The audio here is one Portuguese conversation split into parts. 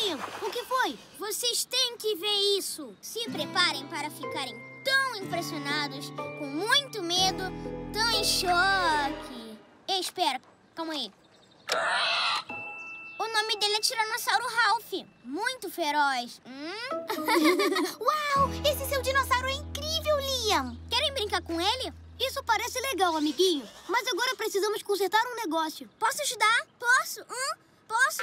Liam, o que foi? Vocês têm que ver isso. Se preparem para ficarem tão impressionados, com muito medo, tão em choque. Ei, espera. Calma aí. O nome dele é Tiranossauro Ralph. Muito feroz. Uau! Esse seu dinossauro é incrível, Liam! Querem brincar com ele? Isso parece legal, amiguinho. Mas agora precisamos consertar um negócio. Posso ajudar? Posso? Posso?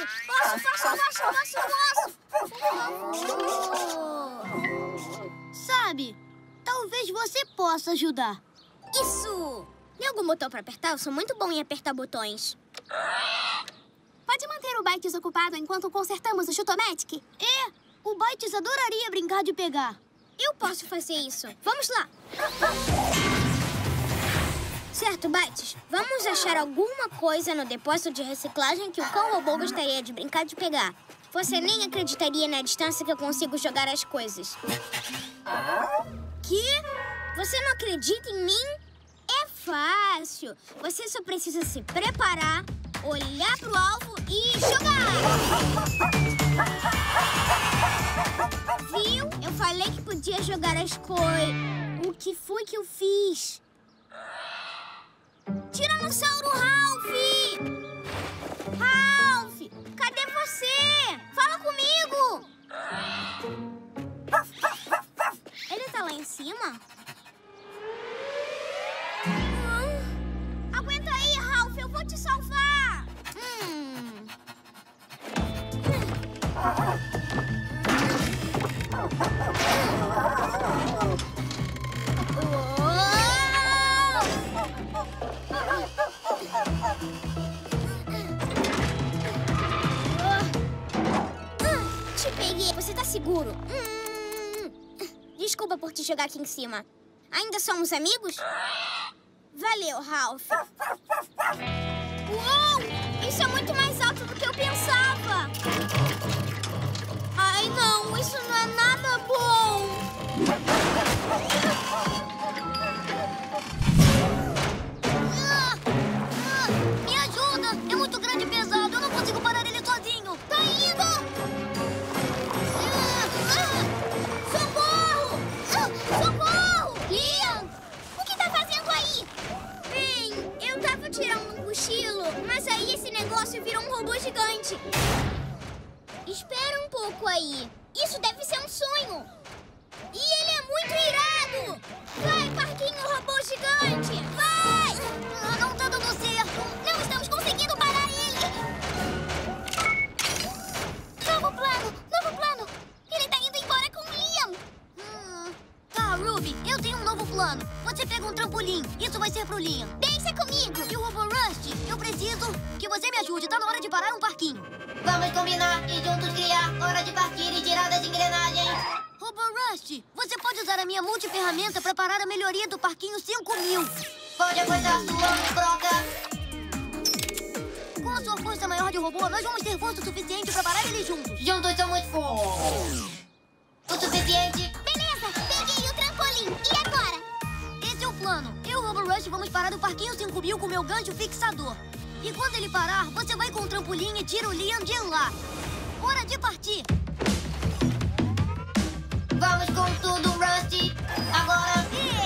Sabe, talvez você possa ajudar. Isso! Tem algum botão para apertar? Eu sou muito bom em apertar botões. Pode manter o Bytes ocupado enquanto consertamos o Chutomatic? O Bytes adoraria brincar de pegar. Eu posso fazer isso. Vamos lá. Certo, Bytes. Vamos achar alguma coisa no depósito de reciclagem que o cão robô gostaria de brincar de pegar. Você nem acreditaria na distância que eu consigo jogar as coisas. Que? Você não acredita em mim? É fácil. Você só precisa se preparar, olhar pro alvo e jogar! Viu? Eu falei que podia jogar as coisas. O que foi que eu fiz? Tiranossauro Ralph! Ralph! Cadê você? Fala comigo! Ele tá lá em cima? Aguenta aí, Ralph! Eu vou te salvar! Te peguei. Você tá seguro? Desculpa por te jogar aqui em cima. Ainda somos amigos? Valeu, Ralph. Uou! Isso é muito mais alto do que eu pensava. Ai, não. Isso não é nada bom. Me ajuda! É muito grande e pesado. Eu não consigo parar ele sozinho. Tá indo! Socorro! Socorro! Liam! O que tá fazendo aí? Bem, eu tava tirando um cochilo, mas aí esse negócio virou um robô gigante. Espera um pouco aí. Isso deve ser um sonho. E ele é muito irado! Vai, parquinho robô gigante! Vai! Não tá dando certo. Não estamos conseguindo parar ele! Novo plano! Novo plano! Ele tá indo embora com o Liam! Tá, Ruby, eu tenho um novo plano. Você pega um trampolim. Isso vai ser pro Liam. Deixa comigo! E o robô Rust, eu preciso que você me ajude. Tá na hora de parar um parquinho. Vamos combinar e juntos criar hora de partir e tirar das engrenagens. Robô Rust, você pode usar a minha multiferramenta para parar a melhoria do parquinho 5000. Pode apostar sua broca. Com a sua força maior de robô, nós vamos ter força suficiente para parar ele juntos. Juntos somos fortes. O suficiente. Beleza! Peguei o trampolim! E agora? Esse é o plano. Eu e o Robô Rush vamos parar o parquinho 5000 com meu gancho fixador. E quando ele parar, você vai com o trampolim e tira o Liam de lá. Hora de partir. Vamos com tudo, Rusty. Agora.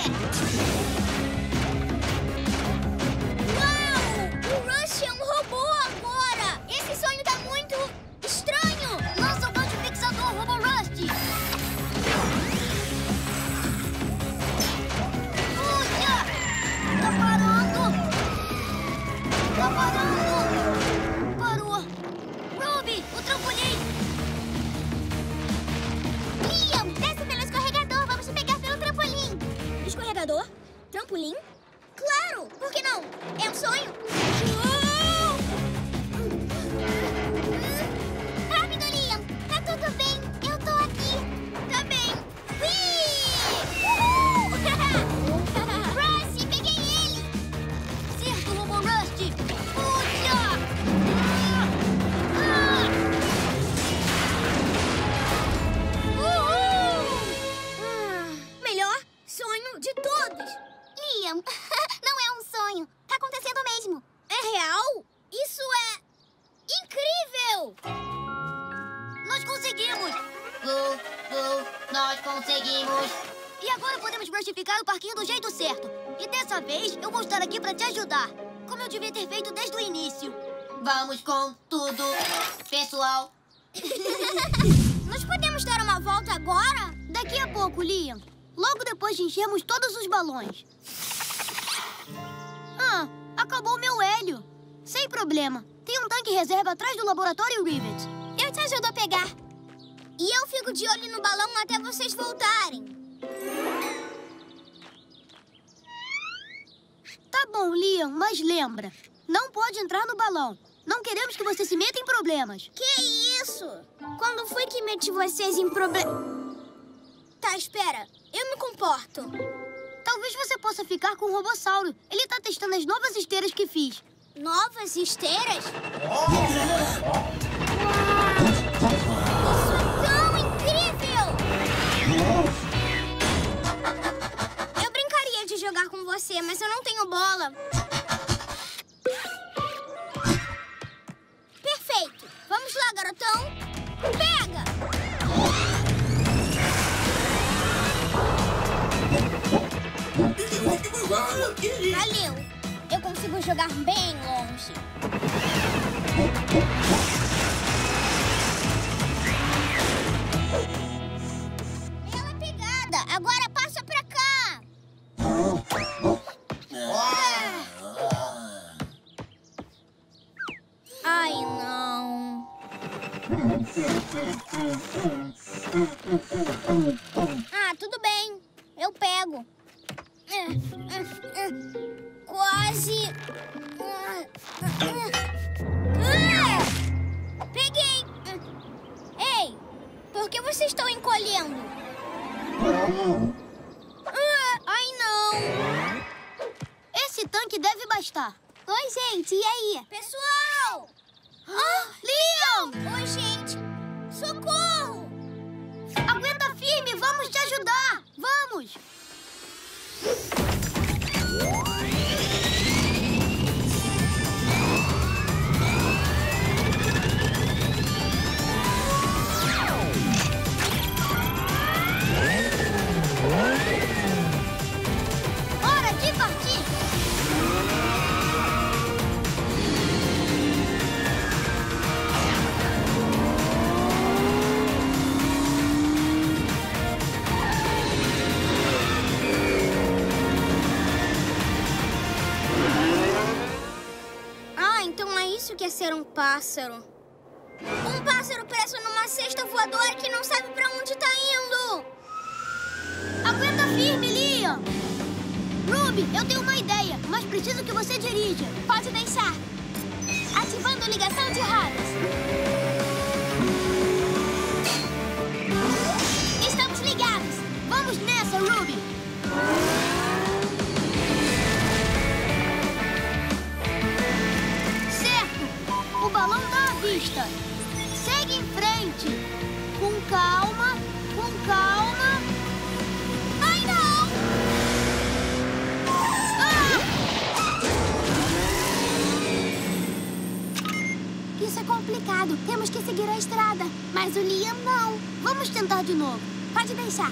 Uau! O Rush é um robô agora! Esse sonho tá muito estranho! Lança o gancho fixador, Robô Rush. Puxa! Tá parando! Tá parando! Parou! Ruby, o trampolim! Liam! Desce pelo escorregador! Vamos te pegar pelo trampolim! Escorregador? Trampolim? Claro! Por que não? É um sonho? Rápido, Liam! Tá tudo bem! Eu tô aqui! Tá bem! Rusty, peguei ele! Certo, Robô Rush! Puxa! Melhor sonho de todos! Liam, não é um sonho. Tá acontecendo mesmo. É real? Isso é incrível! Nós conseguimos! Nós conseguimos. E agora podemos plastificar o parquinho do jeito certo. E dessa vez eu vou estar aqui pra te ajudar. Como eu devia ter feito desde o início. Vamos com tudo, pessoal. Nós podemos dar uma volta agora? Daqui a pouco, Liam. Logo depois de enchermos todos os balões. Ah, acabou o meu hélio. Sem problema. Tem um tanque reserva atrás do laboratório Rivet. Eu te ajudo a pegar. E eu fico de olho no balão até vocês voltarem. Tá bom, Liam, mas lembra. Não pode entrar no balão. Não queremos que você se meta em problemas. Que isso? Quando foi que meti vocês em problemas? Tá, espera. Eu me comporto. Talvez você possa ficar com o Robossauro. Ele tá testando as novas esteiras que fiz. Novas esteiras? Isso é tão incrível! Eu brincaria de jogar com você, mas eu não tenho bola. Perfeito! Vamos lá, garotão! Pega! Valeu! Eu consigo jogar bem longe. Bela pegada! Agora passa pra cá! Ai, não. Ah, tudo bem. Eu pego. Quase. Peguei. Ei, por que vocês estão encolhendo? Ai, não. Esse tanque deve bastar. Oi, gente, e aí? Pessoal! Liam! Oi, gente. Socorro! Aguenta firme, vamos te ajudar! Vamos! Hora de partir! Então é isso que é ser um pássaro. Um pássaro preso numa cesta voadora que não sabe pra onde tá indo. Aguenta firme, Liam! Ruby, eu tenho uma ideia, mas preciso que você dirija. Pode deixar. Ativando ligação de rádios. Estamos ligados. Vamos nessa, Ruby! O balão tá à vista. Segue em frente. Com calma, com calma. Ai, não! Isso é complicado. Temos que seguir a estrada. Mas o Liam não. Vamos tentar de novo. Pode deixar.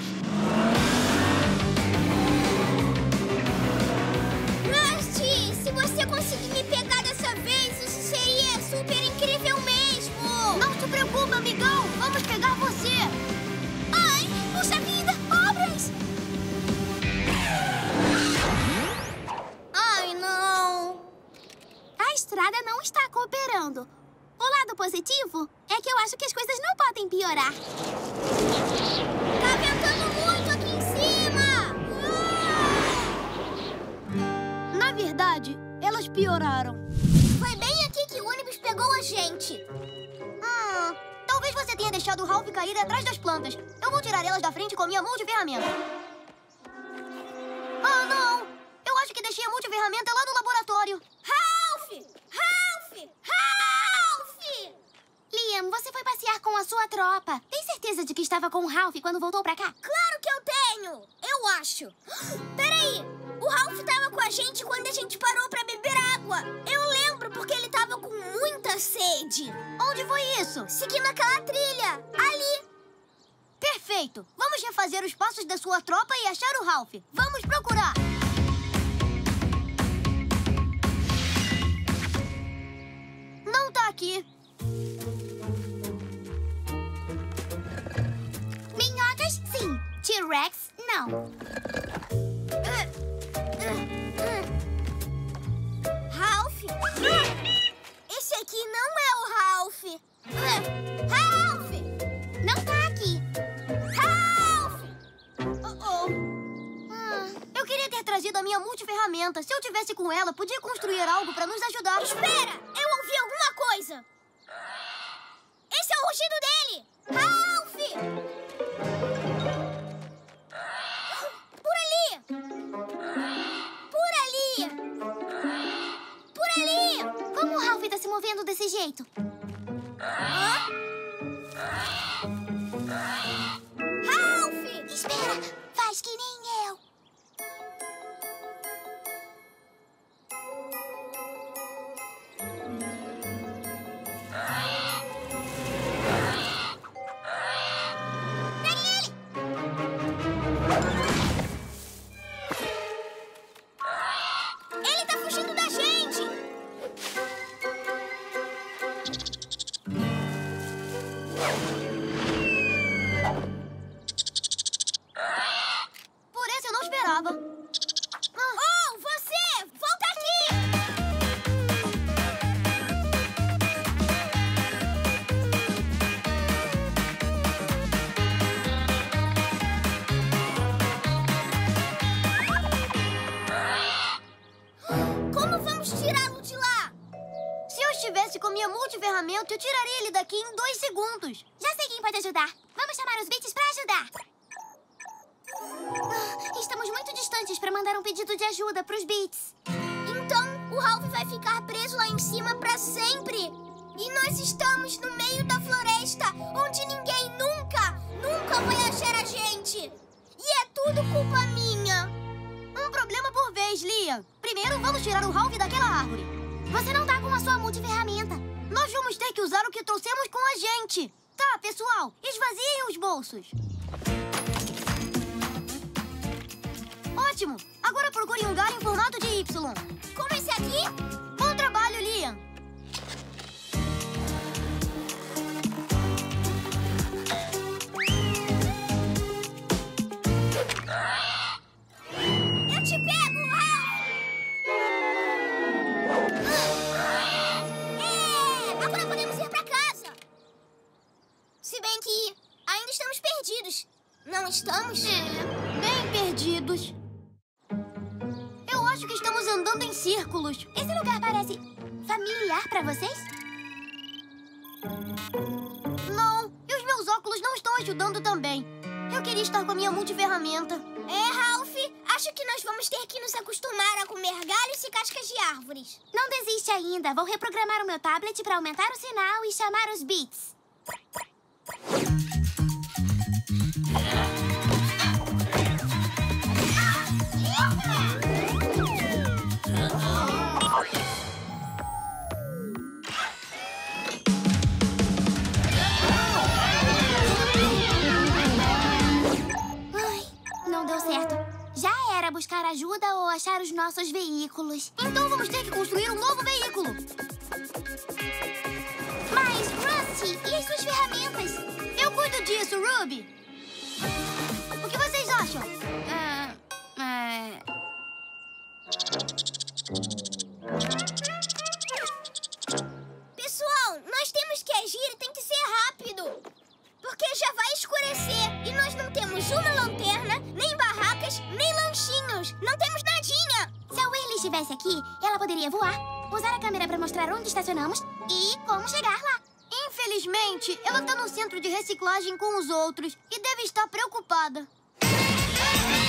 Rusty, se você conseguir me pegar dessa vez, isso seria super incrível mesmo. Não se preocupe, amigão. Vamos pegar você. Ai, puxa vida, obras! Ai, não. A estrada não está cooperando. O lado positivo é que eu acho que as coisas não podem piorar. Tá ventando muito aqui em cima! Na verdade, elas pioraram. Foi bem aqui que o ônibus pegou a gente. Talvez você tenha deixado o Ralph cair atrás das plantas. Eu vou tirar elas da frente com a minha multiferramenta. Ah, não! Eu acho que deixei a multiferramenta lá no laboratório. Ralph! Ralph! Ralph! Liam, você foi passear com a sua tropa. Tem certeza de que estava com o Ralph quando voltou pra cá? Claro que eu tenho! Eu acho. Peraí! O Ralph tava com a gente quando a gente parou pra beber água. Eu lembro porque ele tava com muita sede. Onde foi isso? Seguindo aquela trilha. Ali. Perfeito! Vamos refazer os passos da sua tropa e achar o Ralph. Vamos procurar! Não tá aqui. Minhocas, sim. T-Rex, não. Ralph? Esse aqui não é o Ralph. Ralph! Não tá aqui. Ralph! Eu queria ter trazido a minha multiferramenta. Se eu tivesse com ela, podia construir algo pra nos ajudar. Espera! Eu ouvi alguma coisa. Esse é o rugido dele! Ralph! Por ali! Por ali! Por ali! Como o Ralph tá se movendo desse jeito? Ralph! Espera, faz que nem eu. Ele tá fugindo da gente! Por esse eu não esperava. Oh, você! Volta aqui! Como vamos tirá-lo de lá? Se eu estivesse com minha multiferramenta, eu tiraria ele daqui em 2 segundos. Já sei quem pode ajudar. Vamos chamar os Beats pra ajudar. Estamos muito distantes pra mandar um pedido de ajuda pros Beats. Então, o Ralph vai ficar preso lá em cima pra sempre. E nós estamos no meio da floresta, onde ninguém nunca vai achar a gente. E é tudo culpa minha. Um problema por vez, Liam. Primeiro, vamos tirar o Ralph daquela árvore. Você não tá com a sua multiferramenta. Nós vamos ter que usar o que trouxemos com a gente. Tá, pessoal, esvaziem os bolsos. Ótimo! Agora procure um galho em formato de Y. Como esse aqui? Bom trabalho, Liam. Eu te pego, Ralph! Agora podemos ir pra casa. Se bem que ainda estamos perdidos. Não estamos? Bem perdidos. Eu acho que estamos andando em círculos. Esse lugar parece familiar pra vocês? Não, e os meus óculos não estão ajudando também. Eu queria estar com a minha multiferramenta. Ralph, acho que nós vamos ter que nos acostumar a comer galhos e cascas de árvores. Não desiste ainda. Vou reprogramar o meu tablet pra aumentar o sinal e chamar os Beats. Ai, não deu certo. Já era buscar ajuda ou achar os nossos veículos. Então vamos ter que construir um novo veículo. Mas, Rusty, e as suas ferramentas? Eu cuido disso, Ruby. O que vocês acham? Pessoal, nós temos que agir e tem que ser rápido. Porque já vai escurecer e nós não temos uma lanterna, nem barracas, nem lanchinhos. Não temos nadinha. Se a Whirly estivesse aqui, ela poderia voar, usar a câmera pra mostrar onde estacionamos e como chegar lá. Infelizmente, ela tá no centro de reciclagem com os outros e deve estar preocupada.